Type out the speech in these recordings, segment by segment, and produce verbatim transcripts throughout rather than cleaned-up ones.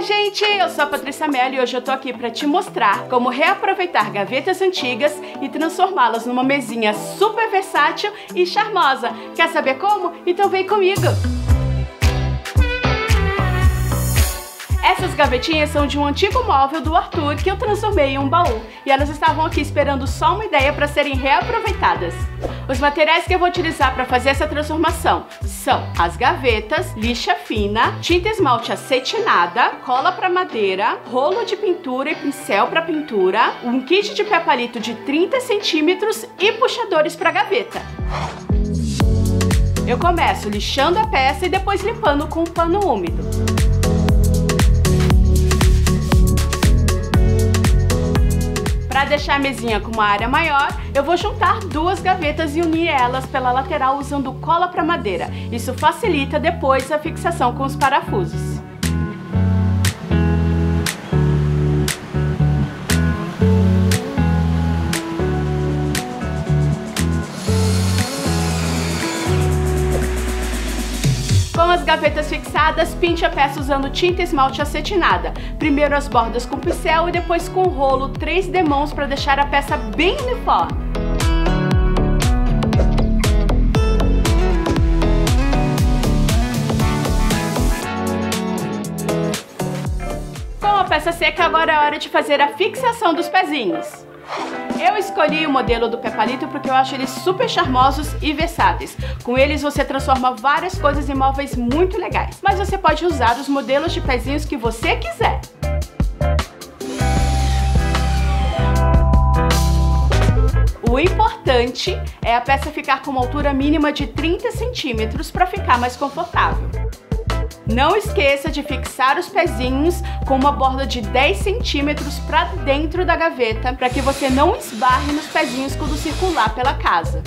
gente, eu sou a Patrícia Mello e hoje eu tô aqui pra te mostrar como reaproveitar gavetas antigas e transformá-las numa mesinha super versátil e charmosa. Quer saber como? Então vem comigo! Essas gavetinhas são de um antigo móvel do Arthur que eu transformei em um baú e elas estavam aqui esperando só uma ideia para serem reaproveitadas. Os materiais que eu vou utilizar para fazer essa transformação são as gavetas, lixa fina, tinta esmalte acetinada, cola para madeira, rolo de pintura e pincel para pintura, um kit de pé palito de trinta centímetros e puxadores para gaveta. Eu começo lixando a peça e depois limpando com um pano úmido. Para deixar a mesinha com uma área maior, eu vou juntar duas gavetas e unir elas pela lateral usando cola para madeira. Isso facilita depois a fixação com os parafusos. Com as gavetas fixadas, pinte a peça usando tinta esmalte acetinada. Primeiro as bordas com pincel e depois com rolo três demãos para deixar a peça bem uniforme. Com a peça seca, agora é hora de fazer a fixação dos pezinhos. Eu escolhi o modelo do pé palito porque eu acho eles super charmosos e versáteis. Com eles você transforma várias coisas em móveis muito legais. Mas você pode usar os modelos de pezinhos que você quiser. O importante é a peça ficar com uma altura mínima de trinta centímetros para ficar mais confortável. Não esqueça de fixar os pezinhos com uma borda de dez centímetros para dentro da gaveta, para que você não esbarre nos pezinhos quando circular pela casa.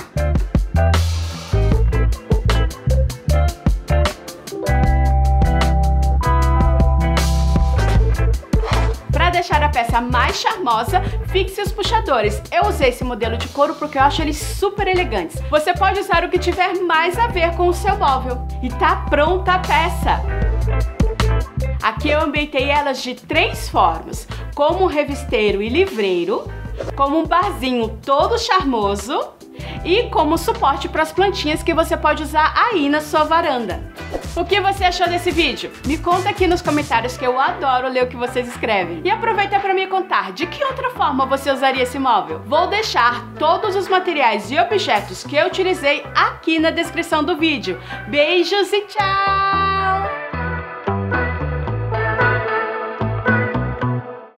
Para deixar a peça mais charmosa, fixe os puxadores. Eu usei esse modelo de couro porque eu acho eles super elegantes. Você pode usar o que tiver mais a ver com o seu móvel. E tá pronta a peça! Aqui eu ambientei elas de três formas, como um revisteiro e livreiro, como um barzinho todo charmoso e como suporte para as plantinhas que você pode usar aí na sua varanda. O que você achou desse vídeo? Me conta aqui nos comentários que eu adoro ler o que vocês escrevem. E aproveita para me contar de que outra forma você usaria esse móvel. Vou deixar todos os materiais e objetos que eu utilizei aqui na descrição do vídeo. Beijos e tchau!